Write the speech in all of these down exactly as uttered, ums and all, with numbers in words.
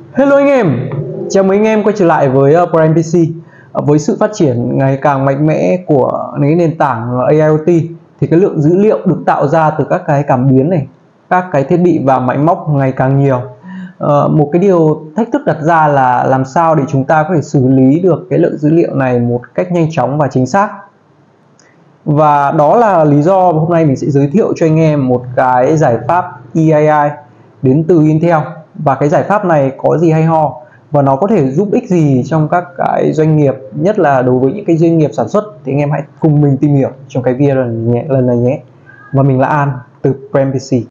Hello anh em, chào mừng anh em quay trở lại với uh, Prime pê xê. Uh, với sự phát triển ngày càng mạnh mẽ của cái nền tảng uh, a i o tê thì cái lượng dữ liệu được tạo ra từ các cái cảm biến này, các cái thiết bị và máy móc ngày càng nhiều. Uh, một cái điều thách thức đặt ra là làm sao để chúng ta có thể xử lý được cái lượng dữ liệu này một cách nhanh chóng và chính xác. Và đó là lý do hôm nay mình sẽ giới thiệu cho anh em một cái giải pháp e a i đến từ Intel. Và cái giải pháp này có gì hay ho và nó có thể giúp ích gì trong các cái doanh nghiệp, nhất là đối với những cái doanh nghiệp sản xuất, thì anh em hãy cùng mình tìm hiểu trong cái video lần này nhé. Và mình là An từ Prime pê xê.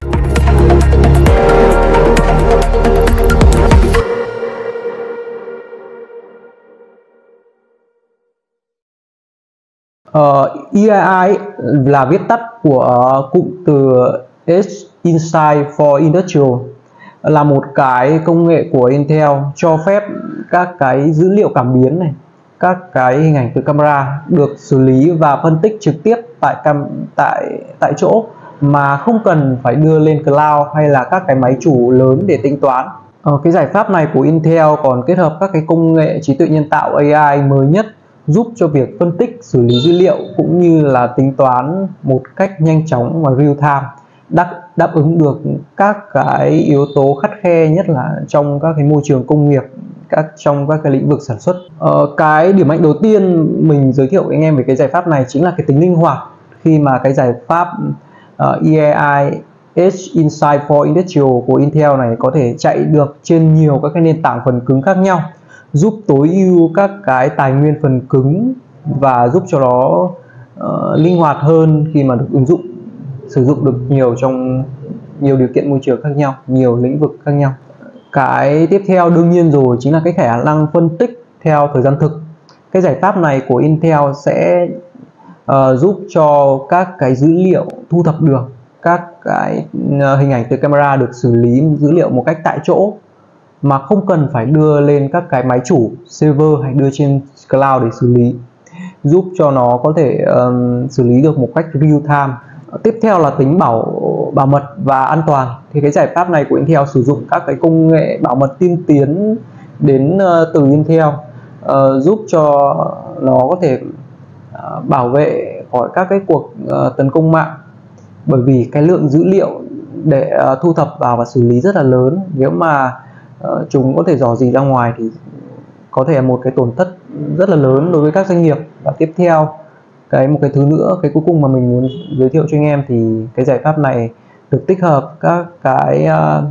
Uh, e a i là viết tắt của uh, cụm từ Edge Insight for Industrial, là một cái công nghệ của Intel cho phép các cái dữ liệu cảm biến này, các cái hình ảnh từ camera được xử lý và phân tích trực tiếp tại cam tại tại chỗ mà không cần phải đưa lên cloud hay là các cái máy chủ lớn để tính toán. Ờ, cái giải pháp này của Intel còn kết hợp các cái công nghệ trí tuệ nhân tạo a i mới nhất, giúp cho việc phân tích, xử lý dữ liệu cũng như là tính toán một cách nhanh chóng và real time, đáp, đáp ứng được các cái yếu tố khắt khe, nhất là trong các cái môi trường công nghiệp, các trong các cái lĩnh vực sản xuất. Ờ, cái điểm mạnh đầu tiên mình giới thiệu với anh em về cái giải pháp này chính là cái tính linh hoạt, khi mà cái giải pháp uh, e a i Edge Insight for Industrial của Intel này có thể chạy được trên nhiều các cái nền tảng phần cứng khác nhau, giúp tối ưu các cái tài nguyên phần cứng và giúp cho nó uh, linh hoạt hơn khi mà được ứng dụng sử dụng được nhiều trong nhiều điều kiện môi trường khác nhau, nhiều lĩnh vực khác nhau. Cái tiếp theo đương nhiên rồi chính là cái khả năng phân tích theo thời gian thực. Cái giải pháp này của Intel sẽ uh, giúp cho các cái dữ liệu thu thập được, các cái uh, hình ảnh từ camera được xử lý dữ liệu một cách tại chỗ mà không cần phải đưa lên các cái máy chủ server hay đưa trên cloud để xử lý, giúp cho nó có thể um, xử lý được một cách real time. Tiếp theo là tính bảo bảo mật và an toàn. Thì cái giải pháp này của Intel sử dụng các cái công nghệ bảo mật tiên tiến đến uh, từ Intel, uh, giúp cho nó có thể uh, bảo vệ khỏi các cái cuộc uh, tấn công mạng, bởi vì cái lượng dữ liệu để uh, thu thập vào và xử lý rất là lớn. Nếu mà uh, chúng có thể dò dỉ ra ngoài thì có thể là một cái tổn thất rất là lớn đối với các doanh nghiệp. Và tiếp theo cái một cái thứ nữa, cái cuối cùng mà mình muốn giới thiệu cho anh em, thì cái giải pháp này được tích hợp các cái uh,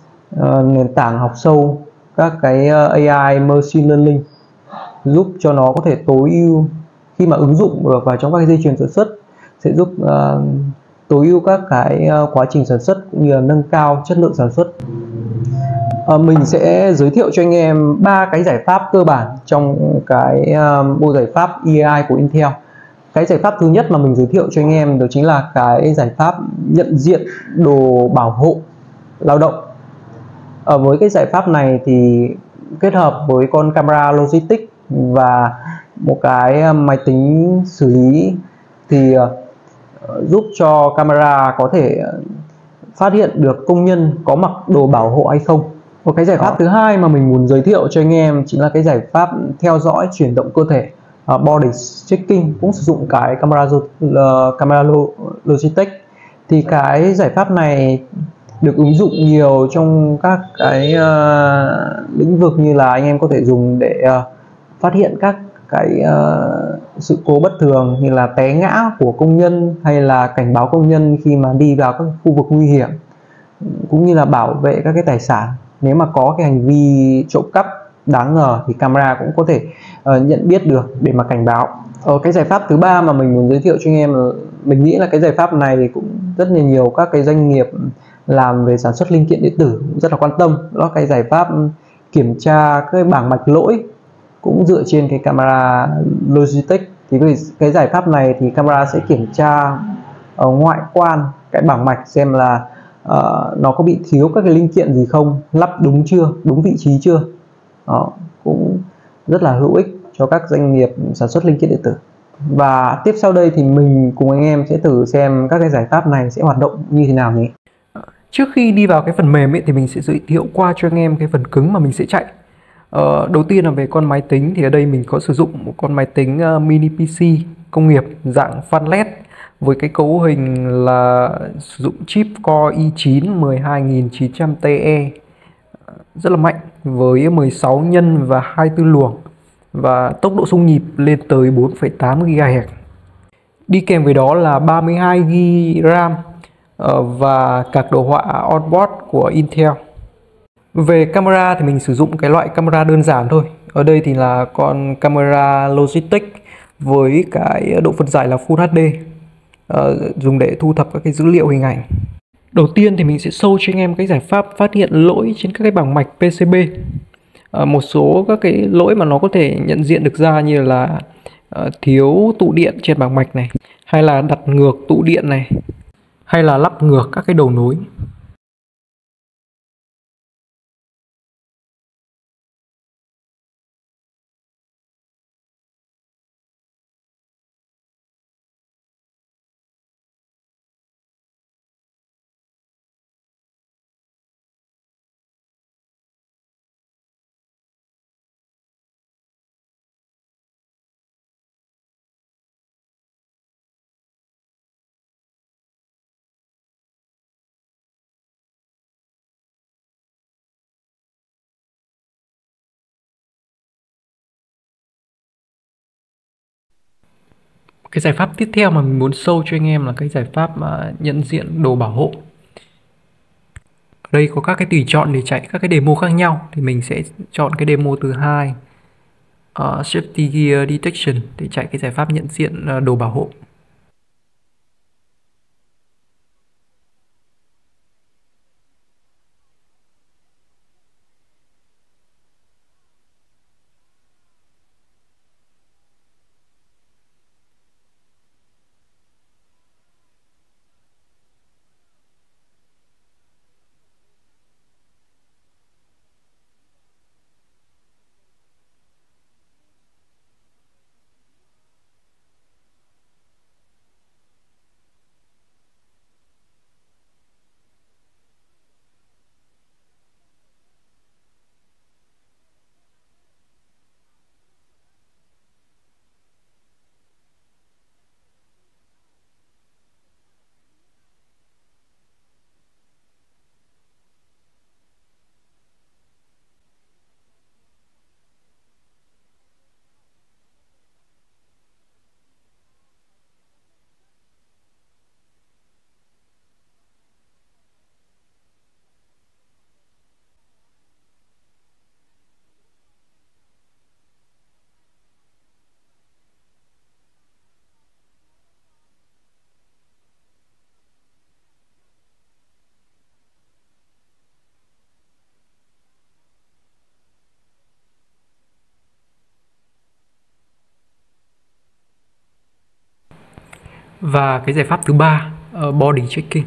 uh, nền tảng học sâu, các cái uh, a i machine learning, giúp cho nó có thể tối ưu khi mà ứng dụng được vào trong các cái dây chuyền sản xuất, sẽ giúp uh, tối ưu các cái uh, quá trình sản xuất cũng như là nâng cao chất lượng sản xuất. Uh, mình sẽ giới thiệu cho anh em ba cái giải pháp cơ bản trong cái uh, bộ giải pháp e a i của Intel. Cái giải pháp thứ nhất mà mình giới thiệu cho anh em đó chính là cái giải pháp nhận diện đồ bảo hộ lao động. Ở với cái giải pháp này thì kết hợp với con camera logistics và một cái máy tính xử lý thì uh, giúp cho camera có thể phát hiện được công nhân có mặc đồ bảo hộ hay không. Một cái giải pháp Đó. thứ hai mà mình muốn giới thiệu cho anh em chính là cái giải pháp theo dõi chuyển động cơ thể, uh, body checking, cũng sử dụng cái camera uh, camera logistics. Thì cái giải pháp này được ứng dụng nhiều trong các cái uh, lĩnh vực, như là anh em có thể dùng để uh, phát hiện các cái uh, sự cố bất thường như là té ngã của công nhân, hay là cảnh báo công nhân khi mà đi vào các khu vực nguy hiểm, cũng như là bảo vệ các cái tài sản. Nếu mà có cái hành vi trộm cắp đáng ngờ thì camera cũng có thể uh, nhận biết được để mà cảnh báo. Ở cái giải pháp thứ ba mà mình muốn giới thiệu cho anh em, mình nghĩ là cái giải pháp này thì cũng rất là nhiều các cái doanh nghiệp làm về sản xuất linh kiện điện tử cũng rất là quan tâm. Đó là cái giải pháp kiểm tra cái bảng mạch lỗi, cũng dựa trên cái camera logistics. Thì cái giải pháp này thì camera sẽ kiểm tra ở ngoại quan cái bảng mạch xem là uh, nó có bị thiếu các cái linh kiện gì không, lắp đúng chưa, đúng vị trí chưa. Đó, cũng rất là hữu ích cho các doanh nghiệp sản xuất linh kiện điện tử. Và tiếp sau đây thì mình cùng anh em sẽ thử xem các cái giải pháp này sẽ hoạt động như thế nào nhé. Trước khi đi vào cái phần mềm ấy, thì mình sẽ giới thiệu qua cho anh em cái phần cứng mà mình sẽ chạy. Ờ, đầu tiên là về con máy tính, thì ở đây mình có sử dụng một con máy tính uh, mini pê xê công nghiệp dạng phan led với cái cấu hình là sử dụng chip Core i chín mười hai nghìn chín trăm Ti rất là mạnh với mười sáu nhân và hai mươi tư luồng và tốc độ xung nhịp lên tới bốn phẩy tám gi ga héc. Đi kèm với đó là ba mươi hai gi ga RAM và card đồ họa onboard của Intel. Về camera thì mình sử dụng cái loại camera đơn giản thôi. Ở đây thì là con camera Logitech với cái độ phân giải là Full hát đê, uh, dùng để thu thập các cái dữ liệu hình ảnh. Đầu tiên thì mình sẽ show cho anh em cái giải pháp phát hiện lỗi trên các cái bảng mạch pê xê bê. Uh, một số các cái lỗi mà nó có thể nhận diện được ra như là uh, thiếu tụ điện trên bảng mạch này, hay là đặt ngược tụ điện này, hay là lắp ngược các cái đầu nối. Cái giải pháp tiếp theo mà mình muốn show cho anh em là cái giải pháp mà nhận diện đồ bảo hộ. Ở đây có các cái tùy chọn để chạy các cái demo khác nhau, thì mình sẽ chọn cái demo thứ hai, uh, Safety Gear Detection, để chạy cái giải pháp nhận diện uh, đồ bảo hộ. Và cái giải pháp thứ ba, uh, body checking.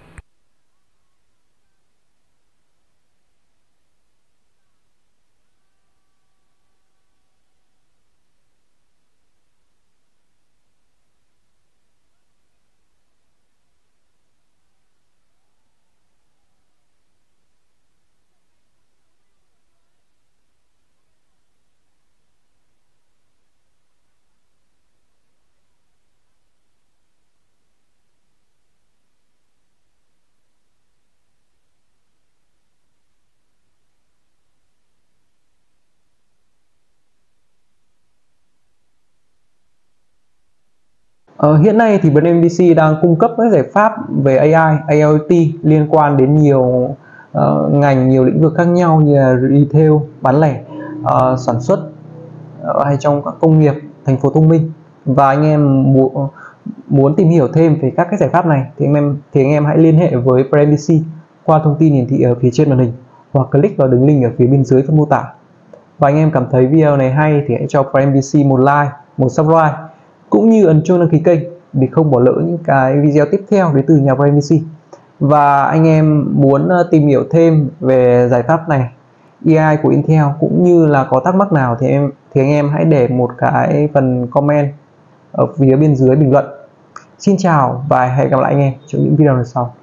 Ờ, hiện nay thì bên em vê xê đang cung cấp các giải pháp về a i, i o tê liên quan đến nhiều uh, ngành, nhiều lĩnh vực khác nhau như là retail, bán lẻ, uh, sản xuất uh, hay trong các công nghiệp, thành phố thông minh. Và anh em mu muốn tìm hiểu thêm về các cái giải pháp này thì anh em thì anh em hãy liên hệ với Prime vê xê qua thông tin hiển thị ở phía trên màn hình hoặc click vào đường link ở phía bên dưới phần mô tả. Và anh em cảm thấy video này hay thì hãy cho Prime vê xê một like, một subscribe, cũng như ấn chuông đăng ký kênh để không bỏ lỡ những cái video tiếp theo đến từ nhà Prime vê xê. Và anh em muốn tìm hiểu thêm về giải pháp này, a i của Intel, cũng như là có thắc mắc nào thì em thì anh em hãy để một cái phần comment ở phía bên dưới bình luận. Xin chào và hẹn gặp lại anh em trong những video lần sau.